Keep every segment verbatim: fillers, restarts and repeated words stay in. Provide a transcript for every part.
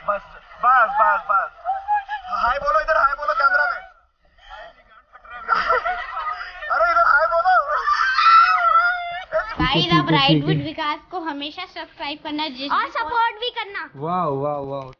बस बस बस बस हाय बोलो, इधर हाय बोलो कैमरा में। अरे इधर हाय बोलो। गाइस आप राइड विद विकास को हमेशा सब्सक्राइब करना और सपोर्ट भी करना। वाह वाह वाह।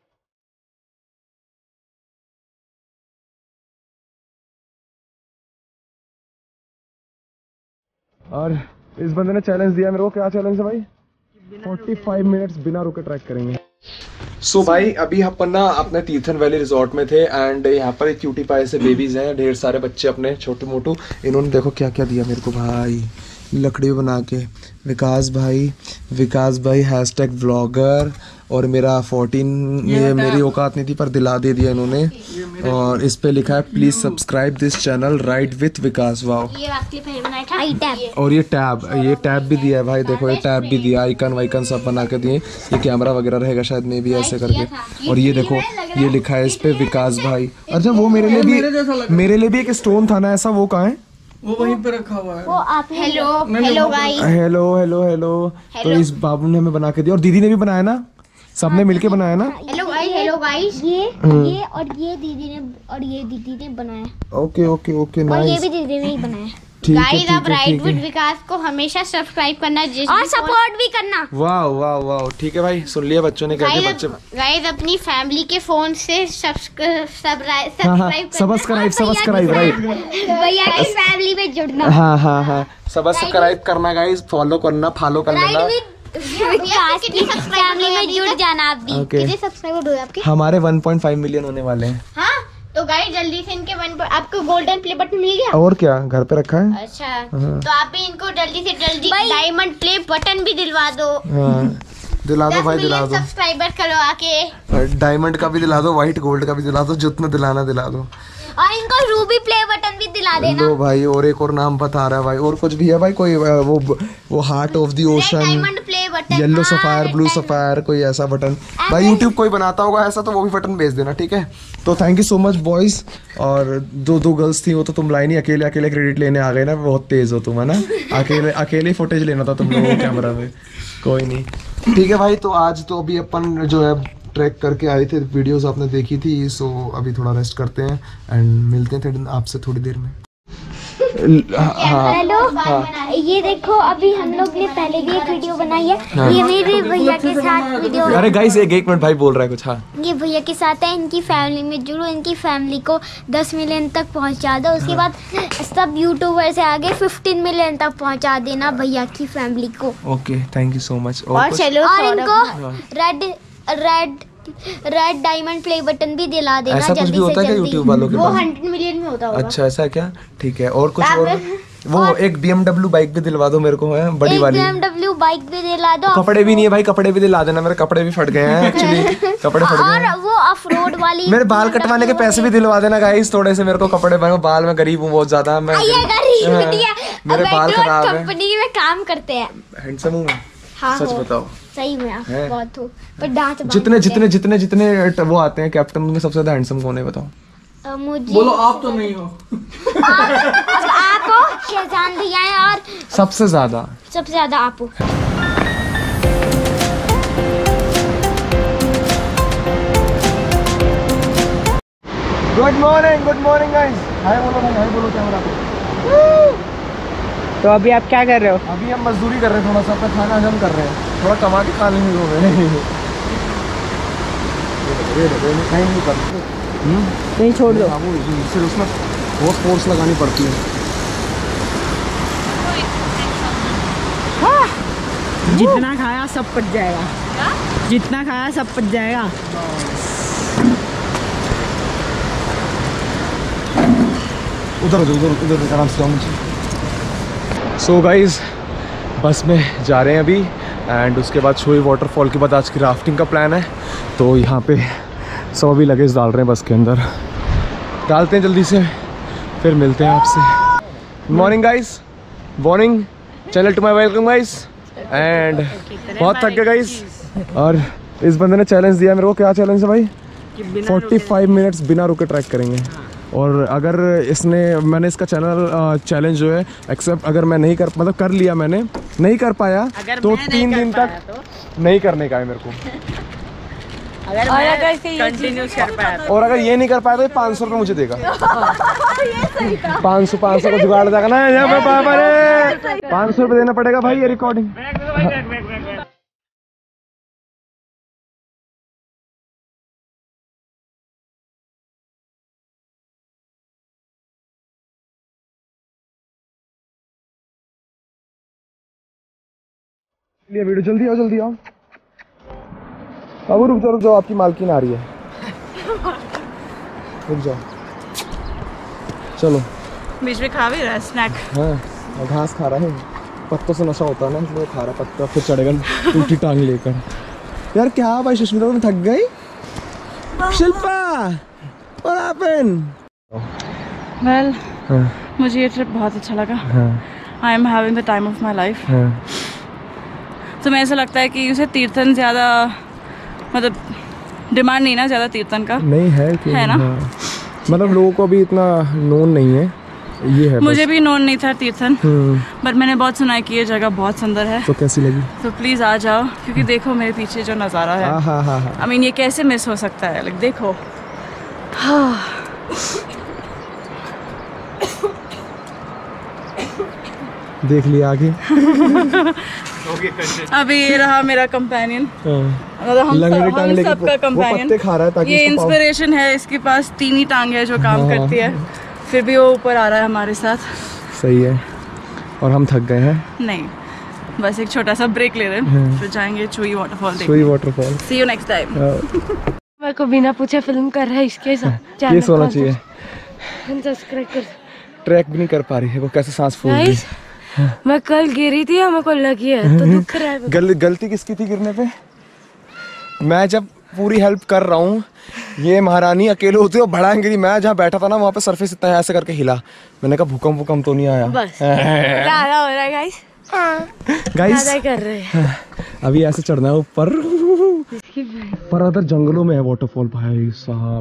और इस बंदे ने चैलेंज दिया मेरे को। क्या चैलेंज है भाई? पैंतालीस मिनट्स बिना रुके ट्रैक करेंगे। सो so, भाई अभी अपन ना अपने तीर्थन वैली रिजॉर्ट में थे एंड यहाँ पर एक क्यूटी पाए से बेबीज हैं, ढेर सारे बच्चे अपने छोटे मोटू। इन्होंने देखो क्या क्या दिया मेरे को भाई, लकड़ी बना के। विकास भाई विकास भाई हैशटैग व्लॉगर और मेरा फोर्टीन ये मेरी औकात नहीं थी पर दिला दे दिया इन्होंने। और इस पे लिखा है please subscribe this channel ride with Vikas. Wow. ये और ये टैब ये टैब भी दिया है भाई, देखो ये टैब भी दिया, आइकन वाइकन सब बना के दिए। ये कैमरा वगैरह रहेगा शायद में भी ऐसे करके। और ये देखो ये लिखा है इस पे विकास भाई। अच्छा वो मेरे लिए भी मेरे लिए भी एक स्टोन था ना ऐसा, वो कहाँ है? वो वहीं पे रखा हुआ है। वो आप hello hello guys hello hello hello. तो इस बाबू ने हमें बना के दिया और दीदी ने भी बनाया ना, सबने मिलके बनाया ना। हेलो गाइस हेलो गाइस ये ये और ये दीदी ने और ये दीदी ने बनाया। ओके ओके ओके और नाइस। ये भी दीदी ने ही बनाया। गाइस आप राइड विद विकास को हमेशा सब्सक्राइब करना और सपोर्ट भी करना। वाह वाह वाह। ठीक है भाई, सुन लिया बच्चों ने क्या क्या बच्चे। गाइस अपनी फैमिली के फोन से सब्सक्राइब सब्सक्राइब सब्सक्राइब राइट भैया की फैमिली में जुड़ना। हाँ हाँ हाँ सब्सक्राइब करना गाइस, फॉलो करना, फॉलो कर लेना। विकास की फैमिली में जुड़ जाना आप भी। कितने सब्सक्राइबर हुए आपके? हमारे वन पॉइंट फाइव मिलियन होने वाले हैं। हाँ तो गाइस जल्दी से इनके वन आपको गोल्डन प्ले बटन मिल गया? और क्या घर पे रखा है। अच्छा तो आप भी इनको जल्दी से जल्दी डायमंड प्ले बटन भी दिलवा दो। हाँ दिला दो भाई, दिला दो। सब्सक्राइबर करो आके। डायमंड का भी दिला दो, व्हाइट गोल्ड का भी दिला दो, जितना दिलाना दिला दो। और इनको रूबी प्ले बटन भी दिला देना। लो भाई और एक और नाम बता रहा है भाई, और कुछ भी है भाई? कोई वो वो heart of the ocean, diamond play button, yellow sapphire, blue sapphire, कोई ऐसा बटन भाई यूट्यूब कोई बनाता होगा ऐसा तो वो भी बटन भेज देना। ठीक है तो thank you so much boys. और दो दो गर्ल्स थी वो तो तुम लाई नहीं, अकेले अकेले क्रेडिट लेने आ गए ना, बहुत तेज हो तुम है ना। अकेले अकेले फुटेज लेना था तुम लोगों को कैमरा में। कोई नहीं ठीक है भाई। तो आज तो अभी अपन जो है ट्रैक करके आए थे, वीडियोस आपने देखी थी। सो अभी थोड़ा रेस्ट करते हैं एंड मिलते हैं आपसे थोड़ी देर में। हेलो हाँ। ये देखो अभी हम लोग ने पहले भी एक वीडियो बनाई है। हाँ। ये मेरे भैया के साथ वीडियो। अरे गाइस एक एक मिनट भाई बोल रहा है कुछ। हाँ ये भैया के साथ है, इनकी फैमिली में जुड़ो, इनकी फैमिली को दस मिलियन तक पहुंचा दो। उसके बाद सब यूट्यूबर से आगे पंद्रह मिलियन तक पहुंचा देना भैया की फैमिली को। Okay thank you so much. और चलो और इनको red red red diamond play button भी दिला देना। ऐसा कुछ भी होता है क्या यूट्यूब वालों के पास? वो हंड्रेड मिलियन में होता होगा। अच्छा ऐसा क्या? ठीक है और कुछ और? वो और एक बी एम डब्ल्यू बाइक भी दिलवा दो मेरे को, है बड़ी एक वाली। बी एम डब्ल्यू बाइक भी दिला दो। कपड़े भी नहीं है भाई, कपड़े भी दिला देना, मेरे कपड़े भी फट गए हैं एक्चुअली। कपड़े फट गए हैं। और वो ऑफ रोड वाली मेरे बाल कटवाने के पैसे भी दिलवा देना गाइस थोड़े से मेरे को। कपड़े बाल में गरीब हूँ बहुत ज्यादा मैं। मेरे बाल खराब है। कंपनी में काम करते हैं। हैंडसम हूँ मैं। हाँ सच बताओ सही में आप बहुत हो पर डांट जितने जितने जितने जितने वो आते हैं कैप्टन में सबसे ज्यादा हैंडसम कौन है बताओ? मुझे बोलो आप तो नहीं हो। आप, अब आप हो शहजान भैया हैं और सबसे ज्यादा सबसे ज्यादा आप हो। Good morning good morning guys. Hi बोलो भाई, हाय बोलो कैमरा पे। तो अभी आप क्या कर रहे हो? अभी हम मजदूरी कर रहे हैं, थोड़ा सा अपना खाना हजम कर रहे हैं, थोड़ा कमा के खा लेंगे। नहीं छोड़ दो, फिर उसमें बहुत फोर्स लगानी पड़ती है। जितना खाया सब पच जाएगा। जितना खाया सब पच जाएगा। उधर उधर उधर उधर आराम से जाओ। सो गाइज बस में जा रहे हैं अभी एंड उसके बाद शोई वाटरफॉल के बाद आज की राफ्टिंग का प्लान है। तो यहाँ पे सब अभी लगेज डाल रहे हैं बस के अंदर, डालते हैं जल्दी से फिर मिलते हैं आपसे। Good morning guys, morning channel to my welcome guys. And बहुत थक गए गाइस। और इस बंदे ने चैलेंज दिया मेरे को। क्या चैलेंज है भाई? पैंतालीस मिनट्स बिना रुके ट्रैक करेंगे। और अगर इसने मैंने इसका चैनल चैलेंज जो है एक्सेप्ट अगर मैं नहीं कर मतलब कर लिया मैंने नहीं कर पाया तो तीन दिन तक तो? नहीं करने का है मेरे को। अगर मैं कंटिन्यूस कर पाया तो। और अगर ये नहीं कर पाया तो पाँच सौ रुपये मुझे देगा। पाँच सौ पाँच सौ का जुगाड़ जाएगा ना यहाँ पे बाबा, पाँच सौ रुपये देना पड़ेगा भाई ये रिकॉर्डिंग। ये वीडियो जल्दी आओ जल्दी आओ। बाबू रुक जाओ रुक जाओ, आपकी मालकिन आ रही है, रुक जाओ। चलो बीच में खा भी रहा है स्नैक। हाँ और घास खा रहा है, पत्तों से नशा होता है ना इसलिए खा रहा है पत्ता, फिर चढ़ेगा टूटी टांग लेकर। यार क्या भाई सुष्मिता तुम थक गई? Shilpa what happened? वेल हाँ मुझे ये ट्रिप बहुत अच्छा लगा। हाँ I am having the time of my life. हाँ। तो मैं ऐसा लगता है कि उसे तीर्थन ज़्यादा मतलब डिमांड नहीं ना ज़्यादा तीर्थन का। नहीं है कि है ना? हाँ। मतलब लोगों को अभी इतना नोन नहीं है, ये है मुझे बस। भी नोन नहीं था तीर्थन, हम्म, बट मैंने बहुत सुना है कि ये जगह बहुत सुंदर है। तो कैसी लगी? तो प्लीज़ आ जाओ, क्योंकि देखो मेरे पीछे जो नज़ारा है, हाँ हाँ हाँ हाँ। आई मीन ये कैसे मिस हो सकता है? लाइक देखो। हाँ। देख लिया आगे। अभी ये रहा मेरा कंपेनियन, हाँ। हम लंगड़ी सब, टांग हम लेके सबका वो कंपेनियन। पत्ते खा रहा है ताकि ये इसको पाव- इंस्पिरेशन है, इसके पास तीन ही टांग है जो काम हाँ। करती है, फिर भी वो ऊपर आ रहा है हमारे साथ। सही है। और हम थक गए हैं। नहीं, बस एक छोटा सा ब्रेक ले रहे हैं, फिर जाएंगे चुई वाटरफॉल सुई देखने। Waterfall. See you next time. मेरे को बिना पूछे फिल्म कर रहा है, इसके साथ ये सोना चाहिए। सब्सक्राइब कर। ट्रैक भी नहीं कर पा रही है वो, कैसे सांस फूल रही Guys, मैं कल गिरी थी, मेरे को लगी है तो दुख रहा है। गल, गलती किसकी थी गिरने पे? मैं जब पूरी हेल्प कर रहा हूँ, ये महारानी अकेले होती है और भड़ांग गिरी। मैं जहाँ बैठा था ना वहाँ पे सरफेस इतना ऐसे करके हिला, मैंने कहा भूकंप भूकंप तो नहीं आया। बस ज्यादा हो रहा है गाइस, गाइस ज्यादा कर रहे हैं। अभी ऐसे चढ़ना है ऊपर, पर अदर जंगलों में है वाटरफॉल भाई साहब।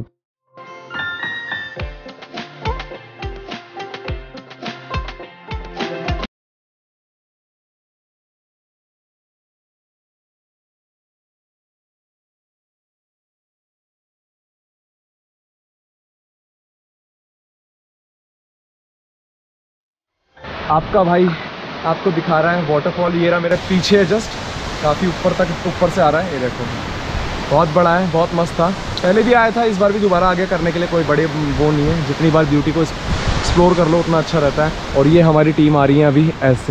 आपका भाई आपको दिखा रहा है वाटरफॉल, ये रहा मेरे पीछे है जस्ट, काफ़ी ऊपर तक ऊपर से आ रहा है। ये देखो बहुत बड़ा है, बहुत मस्त था। पहले भी आया था, इस बार भी दोबारा आगे करने के लिए कोई बड़े वो नहीं है। जितनी बार ब्यूटी को एक्सप्लोर कर लो उतना अच्छा रहता है। और ये हमारी टीम आ रही है अभी ऐसे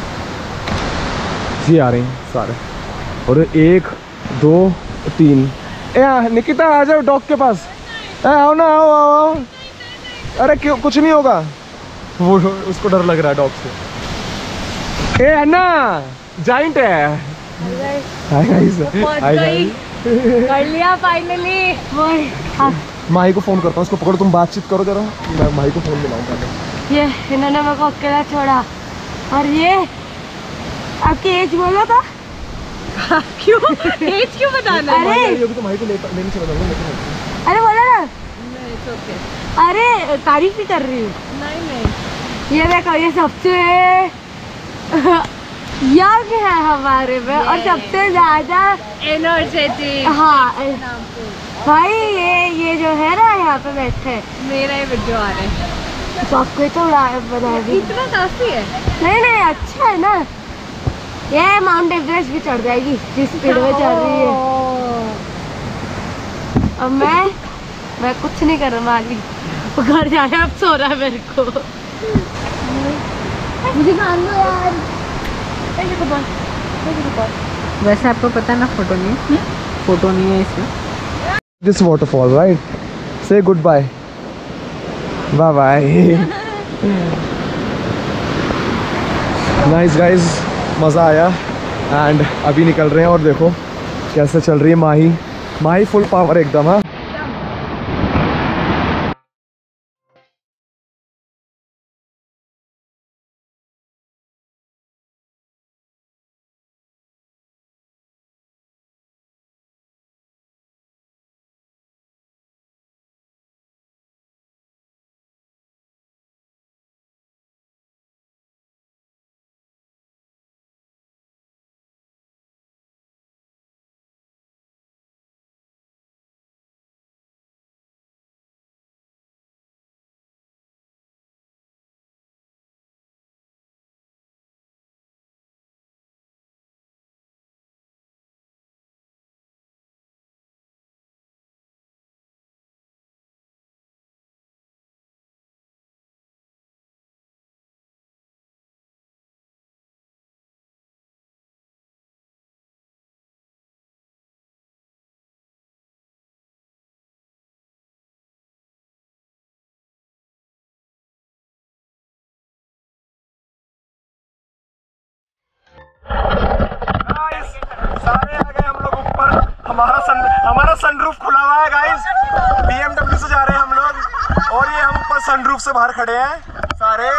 जी आ रही हैं सारे, और एक दो तीन। ए निकिता आ जाओ डॉग के पास। ए आओ ना, आओ आओ आओ। अरे क्यों, कुछ नहीं होगा, वो उसको डर लग रहा है डॉग से। ए अन्ना जाइंट है। Hi guys, hi guys. कर लिया फाइनली। माही को फोन करता हूँ, उसको पकड़ो, तुम बातचीत करो जरा, मैं माही को फोन मिलाऊंगा। ये इन्होंने मेरे को अकेला छोड़ा, और ये आपकी एज बोला था। क्यों एज क्यों बताना? अरे तो माही को ले लेने चला जाऊंगा लेकिन। अरे बोला ना। अरे तारीफ भी कर रही हूँ। नहीं नहीं, ये देखो ये सबसे यंग है हमारे में और सबसे ज्यादा एनर्जेटिक। हाँ भाई, ये ये जो है ना यहाँ पे बैठे, मेरा ही वीडियो आ रहा है। तो आपको तो बना दी, इतना काफी है। नहीं नहीं अच्छा है ना, ये माउंट एवरेस्ट भी चढ़ जाएगी जिस स्पीड में चढ़ रही है। अब मैं मैं कुछ नहीं कर रहा, वो घर जाना, अब सो रहा है मेरे को। मुझे खान दो यार। वैसे आपको पता ना फोटो नहीं है, फोटो नहीं है इसमें। This waterfall right, say goodbye, bye bye. Nice guys, मज़ा आया। एंड अभी निकल रहे हैं और देखो कैसे चल रही है माही। माही फुल पावर एकदम। हाँ सन, हमारा सनरूफ खुला हुआ है गाइस। बीएमडब्ल्यू से जा रहे हैं हम लोग और ये हम ऊपर सनरूफ से बाहर खड़े हैं सारे।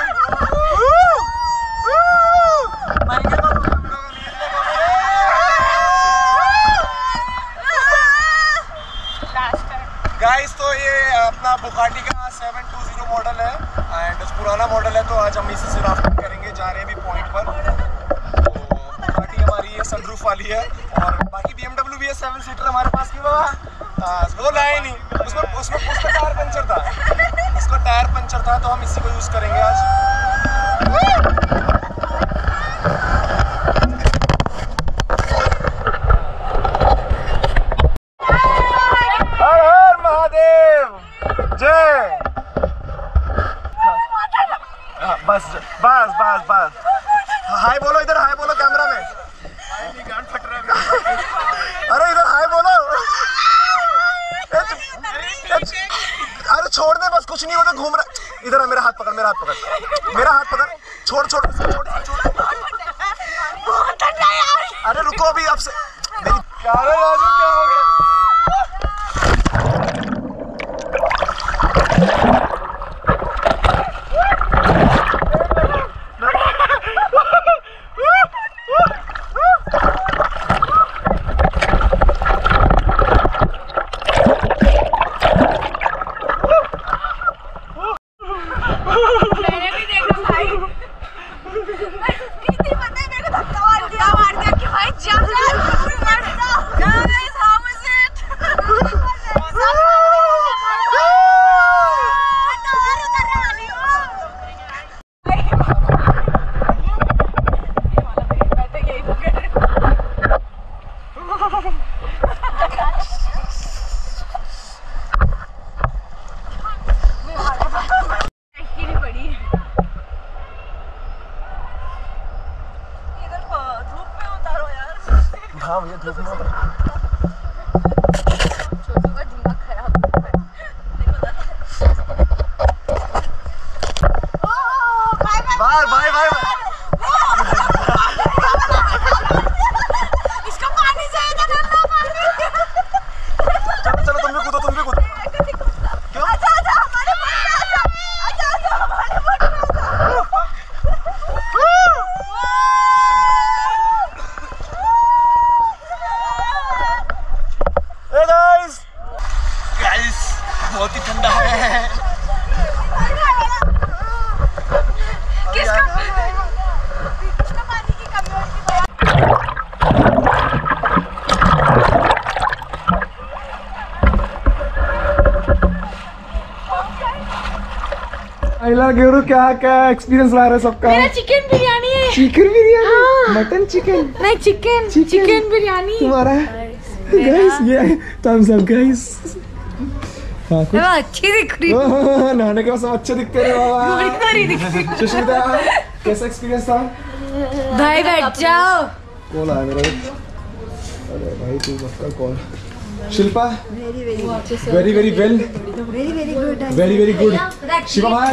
गाइस तो ये अपना बुगाटी का सेवन टू जीरो मॉडल है एंड पुराना मॉडल है, तो आज हम इसी से राफ्टिंग करेंगे। जा रहे हैं अभी पॉइंट पर। तो बुगाटी हमारी ये सनरूफ वाली है और बाकी बीएमडब्ल्यू भी है सेवन सीटर हमारे पास। की बाबा वो लाए नहीं, उसमें उसमें उसका टायर पंचर था, उसका टायर पंचर था, तो हम इसी को यूज़ करेंगे आज। बस बस बस बस हाय बोलो, इधर हाय बोलो कैमरा में। गांड फट रहा है। अरे इधर हाय बोलो। अरे छोड़ दे, बस कुछ नहीं होता, घूम रहा। इधर मेरा हाथ पकड़, मेरा हाथ पकड़, मेरा हाथ पकड़। छोड़ छोड़ छोड़ छोड़। अरे रुको अभी आपसे मेरी क्या राजू क्या हो गया? हाँ भैया धूप में छोटू का दिमाग खराब हो गया। बाय बाय बाय इसका पानी चाहिए था, ठंडा पानी। चलो चलो तुम भी कूदो, तुम भी कूदो। क्यों? अच्छा अच्छा हमारे बोट में आजा, अच्छा अच्छा हमारे बोट में आजा। बहुत ही ठंडा है। किसका किसका पानी की कमी होती है? क्या क्या एक्सपीरियंस ला रहे हैं सबका? मेरा चिकन बिरयानी है। चिकन बिरयानी? हाँ। Mutton chicken? नहीं चिकन चिकन बिरयानी तुम्हारा। गाइस ये थम्स अप गाइस। हाँ, अच्छी दिख रही है। नहाने के बाद सब अच्छे दिखते रहे बाबा। सुष्मिता कैसा एक्सपीरियंस था? भाई बैठ जाओ। कॉल आया मेरा। अरे भाई तू मत कर call. Shilpa very very well, very very good, very very good. Shiva भाई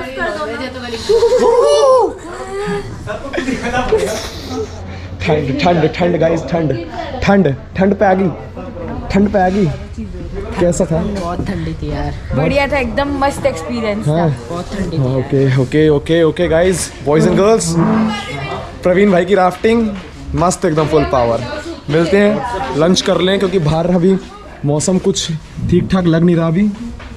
ठंड ठंड ठंड गाइस, ठंड ठंड ठंड पे आ गई, ठंड पे आ गई। कैसा था? बहुत ठंडी थी यार। बढ़िया था, एकदम मस्त एक्सपीरियंस था। बहुत ठंडी थी। Okay okay okay okay guys, boys and girls, Praveen भाई की राफ्टिंग मस्त एकदम फुल पावर। मिलते हैं, लंच कर लें क्योंकि बाहर अभी मौसम कुछ ठीक ठाक लग नहीं रहा अभी।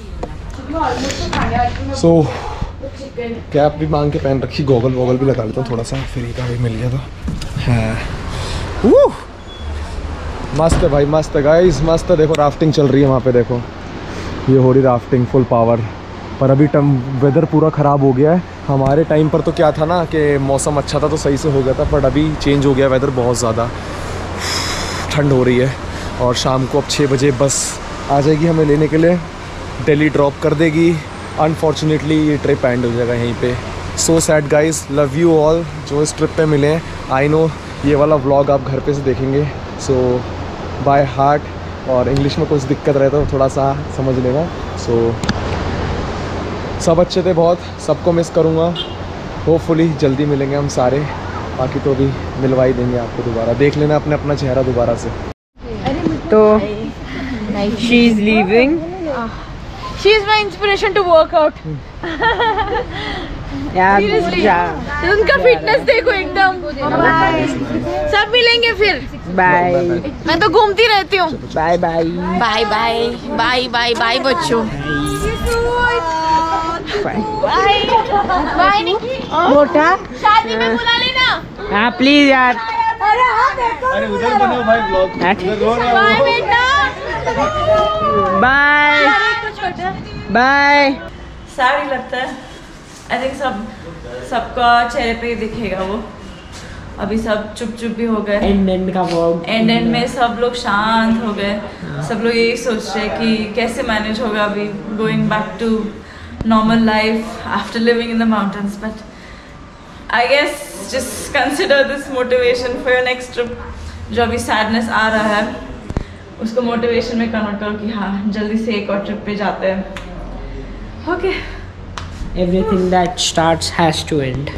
सो कैप भी मांग के पहन रखी, गॉगल वॉगल भी लगा लेता हूँ थोड़ा सा, फ्री का भी मिल गया तो है। मस्त है भाई, मस्त है गाइस, मस्त है। देखो राफ्टिंग चल रही है वहाँ पे, देखो ये हो रही राफ्टिंग फुल पावर। पर अभी टम वेदर पूरा ख़राब हो गया है। हमारे टाइम पर तो क्या था ना कि मौसम अच्छा था तो सही से हो गया था, बट अभी चेंज हो गया वेदर, बहुत ज़्यादा ठंड हो रही है। और शाम को अब छः बजे बस आ जाएगी हमें लेने के लिए, दिल्ली ड्रॉप कर देगी। अनफॉर्चुनेटली ये ट्रिप एंड हो जाएगा यहीं पे। So sad guys, love you all जो इस ट्रिप पे मिले हैं। आई नो ये वाला व्लॉग आप घर पे से देखेंगे, सो बाय हार्ट, और इंग्लिश में कुछ दिक्कत रहे तो थोड़ा सा समझ लेना। सो सब अच्छे थे बहुत, सबको मिस करूँगा। होपफुली जल्दी मिलेंगे हम सारे, बाकी तो भी मिलवा ही देंगे आपको दोबारा, देख लेना अपने अपना चेहरा दोबारा से। तो she is leaving. She is my inspiration to work out. यार उनका फिटनेस देखो एकदम. सब मिलेंगे फिर. बाय. मैं तो घूमती रहती हूँ. Bye bye bye bye bye bye bye बच्चों. Bye bye Nikki. मोटा शादी में बुला लेना. हाँ प्लीज यार. अरे उधर बनो भाई ब्लॉग. बाय बेटा. Bye bye. सारी लगता है. आई थिंक सब सबका चेहरे पे ही दिखेगा वो. अभी सब चुप चुप भी हो गए. एंड एंड का वो एंड एंड में सब लोग शांत हो गए. सब लोग यही सोच रहे हैं कि कैसे मैनेज होगा अभी going back to normal life after living in the mountains. But I guess just consider this motivation for your next trip. जो अभी सैडनेस आ रहा है उसको मोटिवेशन में कन्वर्ट करो कि हाँ जल्दी से एक और ट्रिप पे जाते हैं. Okay. Everything that starts has to end.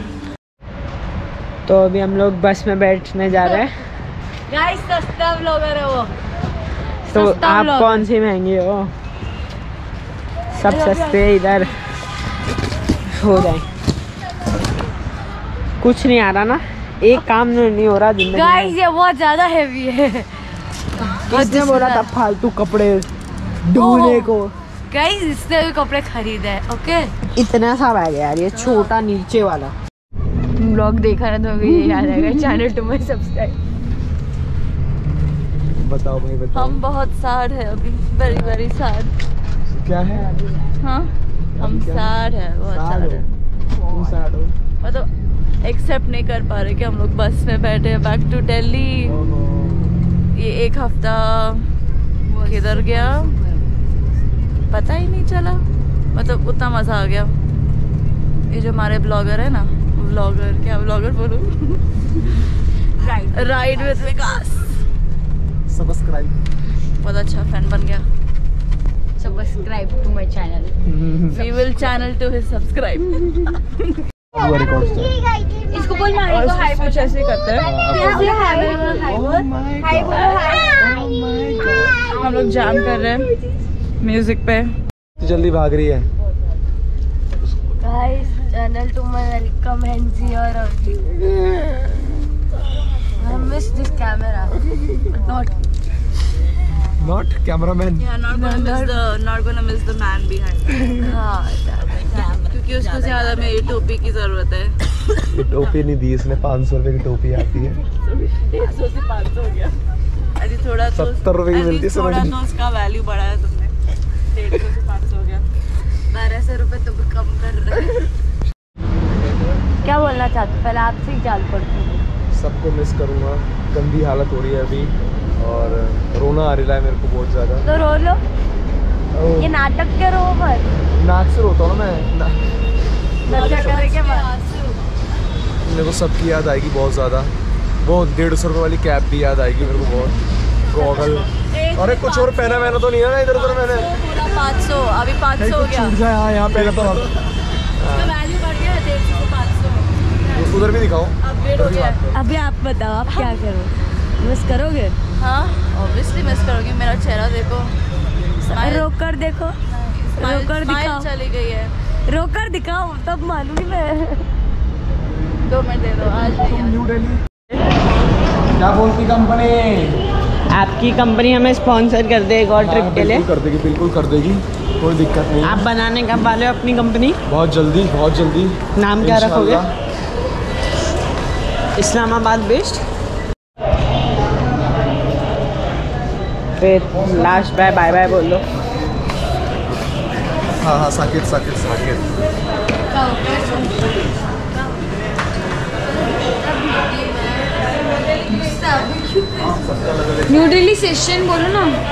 तो अभी हम लोग बस में बैठने जा रहे हैं. गाइस सस्ता व्लॉगर है वो. तो आप कौन सी महंगी हो. सब सस्ते इधर हो जाए. कुछ नहीं आ रहा ना. एक काम नहीं हो रहा जिंदगी. गाइस ये बहुत ज्यादा हैवी है. किसने बोला था फालतू कपड़े ढूंढने को. गाइस इसने भी कपड़े खरीदे हैं. ओके इतना सा बैग है यार. ये छोटा नीचे वाला. ब्लॉग देखा ना तो अभी याद आएगा. Channel to my subscribe. बताओ भाई बताओ. हम बहुत सैड है अभी. Very very sad. क्या है. हाँ हम सैड है. बहुत सैड है. तुम सैड हो. मतलब एक्सेप्ट नहीं कर पा रहे कि हम लोग बस में बैठे हैं बैक टू दिल्ली. ये एक हफ्ता किधर गया पता ही नहीं चला. मतलब उतना मजा आ गया. ये जो हमारे ब्लॉगर है ना ब्लॉगर क्या ब्लॉगर बोलूं ride ride with Vikas. Subscribe. बहुत अच्छा फैन बन गया. Subscribe to my channel. We will channel to his subscribe. इसको बोल मारी को हाय कुछ ऐसे करते हैं. हम लोग जाम कर रहे हैं म्यूजिक पे. जल्दी भाग रही है. Guys channel to my welcome हैंसी और I miss this camera but not Not cameraman. Yeah, not gonna miss the not gonna miss the man behind. हाँ क्योंकि उसको ज्यादा मेरी टोपी की जरूरत है. ये टोपी नहीं दी इसने. पाँच सौ रुपए की टोपी आती है. एक सौ से पाँच सौ हो गया. अरे थोड़ा तो सत्तर रुपए की मिलती है. थोड़ा तो उसका वैल्यू बढ़ाया तुमने. डेढ़ सौ से पाँच सौ हो गया. बारह सौ रुपए तो भी कम कर रहे. क्या बोलना चाहते. पहले आपसे ही चाल पड़ती है. सबको मिस करूँगा. गंदी हालत हो रही है अभी और रोना आ रहा है मेरे को बहुत ज़्यादा. तो रो लो. ये नाटक करो पर. नाक से रोता हूँ ना मैं. ना, मेरे को सबकी याद आएगी बहुत ज़्यादा. वो डेढ़ सौ रुपये वाली कैप भी याद आएगी मेरे को बहुत. गॉगल. अरे कुछ और पहना मैंने तो नहीं है ना इधर उधर. मैंने पूरा पाँच सौ. अभी पाँच सौ हो गया. छूट गया. हाँ यहाँ पहले तो वैल्यू बढ़ गया. डेढ़ सौ से पाँच सौ. उधर भी दिखाओ. अपग्रेड हो गया. अभी आप बताओ आप क्या करो. मिस करोगे. हाँ ऑब्वियसली मिस करोगे. मेरा चेहरा देखो. रोक कर देखो. रोक कर दिखाओ. चली गई है. रोक कर दिखाओ तब मालूंगी मैं. दो मिनट दे दो. आज न्यू दिल्ली. क्या बोलती कंपनी. आपकी कंपनी हमें स्पॉन्सर कर दे एक और ट्रिप के लिए. कर देगी. बिल्कुल कर देगी. कोई दिक्कत नहीं. आप बनाने कब वाले हो अपनी कंपनी. बहुत जल्दी बहुत जल्दी. नाम क्या रखोगे. इस्लामाबाद बेस्ड. फिर लास्ट बाय बाय बाय बोल लो. हाँ हाँ साकिब साकिब साकिब. न्यू दिल्ली सेशन बोलो ना.